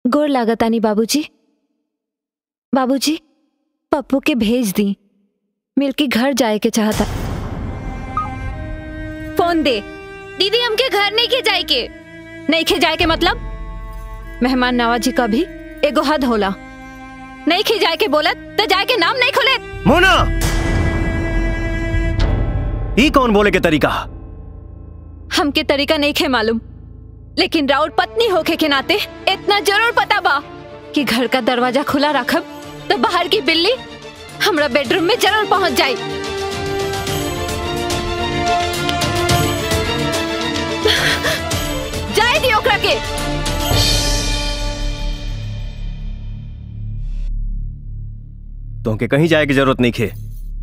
गोर लागतानी बाबूजी। बाबूजी पप्पू के भेज दी, मिलके घर जाए के चाहता। फोन दे। दीदी हमके घर नहीं के जाए के। नहीं खे जाए के मतलब? मेहमान नवाजी का भी एगो हद होला। नहीं खे जाए के बोलत तो जाए के नाम नहीं खोले। मोना, ई कौन बोले के तरीका? हमके तरीका नहीं खे मालूम, लेकिन राउत पत्नी होके के नाते इतना जरूर पता बा कि घर का दरवाजा खुला रखब तो बाहर की बिल्ली हमरा बेडरूम में जरूर पहुंच जाए। जाए दी ओकरा के। तुमके कहीं जाए की जरूरत नहीं खे।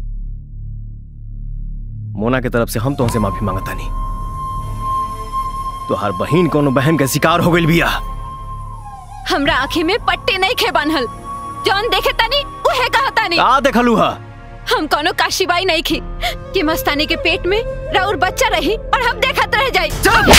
मोना के तरफ से हम तुमसे माफी मांगता नहीं। तो हर बहन कोनो बहन के शिकार हो गई बिया। हमरा आँखी में पट्टी नहीं खे बांधल। जौन देखे तानी उहे कहता नहीं। आ देखलू हा। हम कोनो काशीबाई नहीं खी कि मस्तानी के पेट में राउर बच्चा रही और हम देखत रह जाई।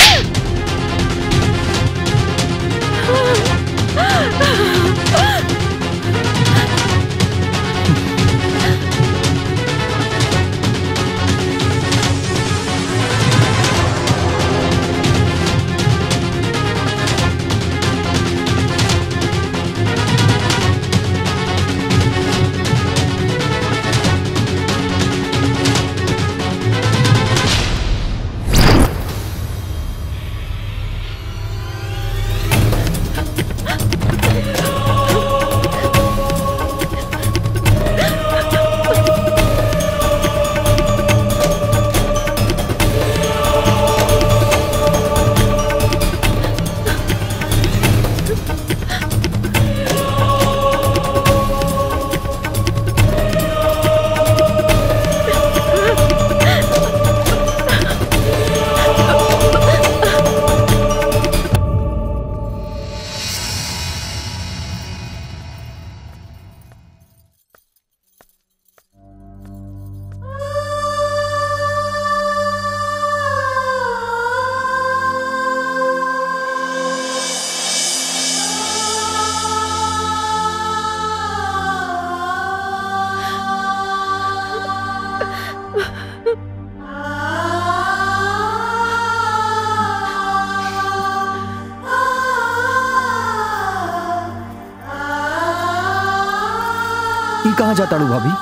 कहाँ जाता रू भाभी?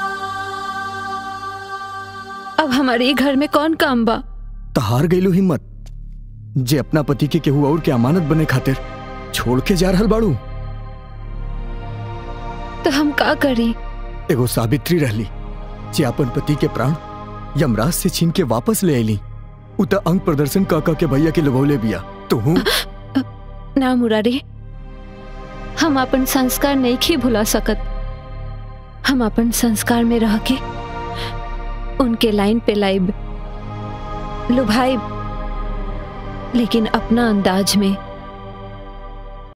अब हमारे घर में कौन काम बा? तहार गईलू हिम्मत जे अपना पति के केहू और के अमानत बने खातिर छोड़ के जा रहल बाड़ू। तो हम का करी? एगो सावित्री रहली जे अपन पति के प्राण यमराज से छीन के वापस ले आईली। उता अंग प्रदर्शन काका के भैया के लगौले बिया। तो हूँ ना मुरारी, हम अपन संस्कार नहीं खी भुला सकत। हम अपन संस्कार में रह के उनके लाइन पे लाइब लुभाइब, लेकिन अपना अंदाज में।